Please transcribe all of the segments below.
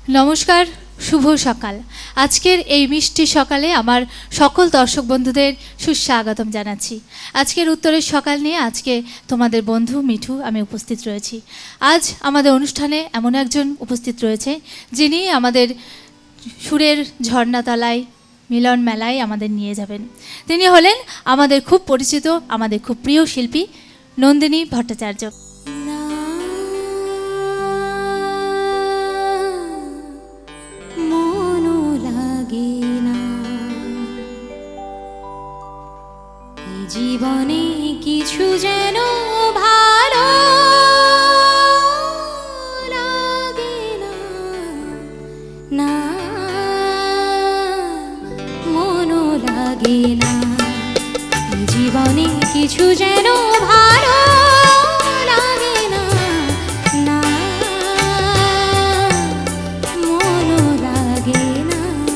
नमस्कार शुभ सकाल आजकेर এই মিষ্টি সকালে আমার সকল দর্শক বন্ধুদের সুস্বাগতম জানাচ্ছি। আজকের উত্তরের সকাল নিয়ে আজকে তোমাদের বন্ধু মিঠু আমি উপস্থিত রয়েছি। আজ আমাদের অনুষ্ঠানে এমন একজন উপস্থিত রয়েছে যিনি আমাদের সুরের ঝর্ণাতলায় মিলন মেলায় আমাদের নিয়ে যাবেন। তিনি হলেন আমাদের খুব পরিচিত আমাদের খুব প্রিয় শিল্পী নন্দিনী ভট্টাচার্য। জীবনে কিছু যেন ভালো লাগে না, না মনও লাগে না। জীবনে কিছু যেন ভালো লাগে না, না মনও লাগে না।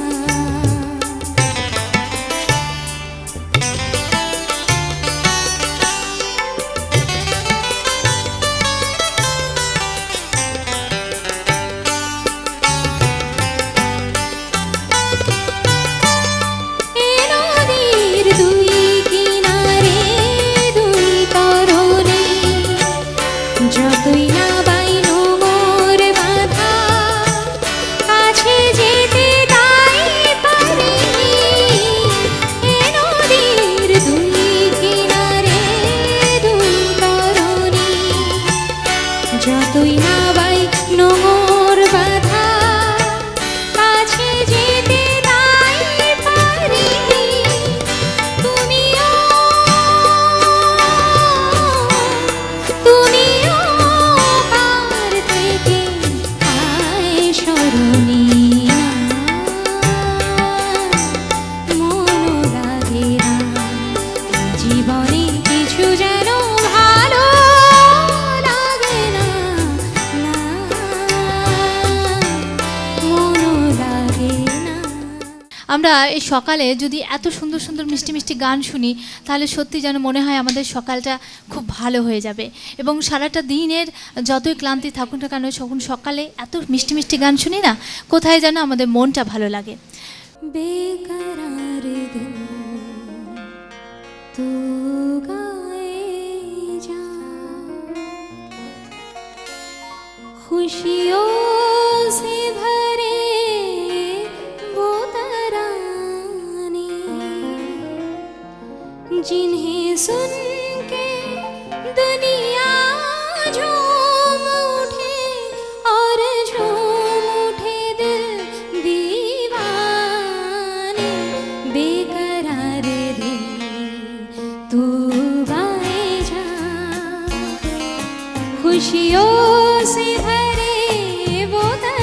আমরা এই সকালে যদি এত সুন্দর সুন্দর মিষ্টি মিষ্টি গান শুনি তাহলে সত্যি যেন মনে হয় আমাদের সকালটা খুব ভালো হয়ে যাবে এবং সারাটা দিনের যতই ক্লান্তি থাকুক না কেন যখন সকালে এত মিষ্টি মিষ্টি গান শুনি না কোথায় যেন আমাদের মনটা ভালো লাগে। বেকরার দিল তু গায়ে যা खुशियों से भरे वो तराने जिन्हें सुन के दुनिया झूम उठे और झूम उठे दिल दीवाने। बेकरार दिल तू गाए जा खुशियों से भरे वो